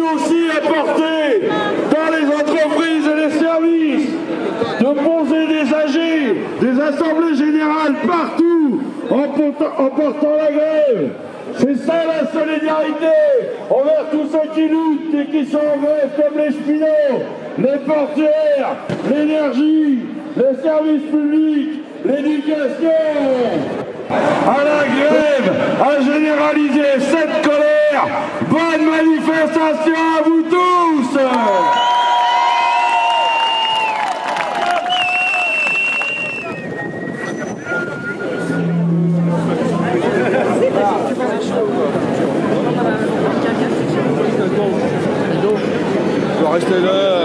aussi apporter dans les entreprises et les services, de poser des AG, des assemblées générales partout en portant la grève. C'est ça la solidarité envers tous ceux qui luttent et qui sont en grève comme les cheminots, les portuaires, l'énergie, les services publics, l'éducation. À la grève, à généraliser cette colère. Bonne manifestation à vous tous. Je dois rester là.